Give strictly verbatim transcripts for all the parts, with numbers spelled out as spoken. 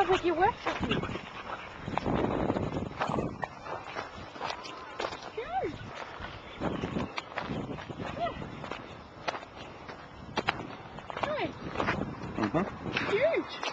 sounds like your workshop is. Huge. Yeah. Hey. Mm-hmm. Huge.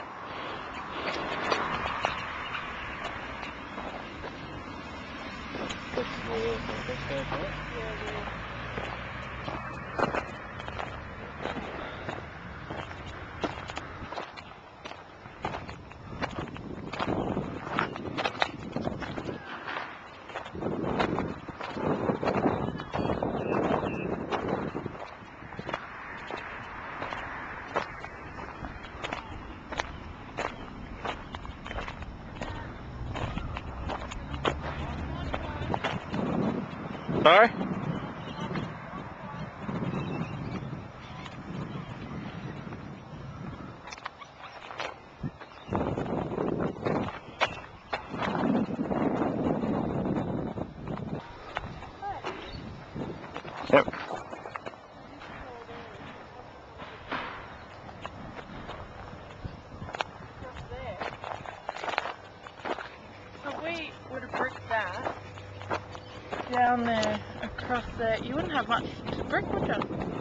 Sorry? Yep. So we would have bricked that down there, across there. You wouldn't have much to brick, would you?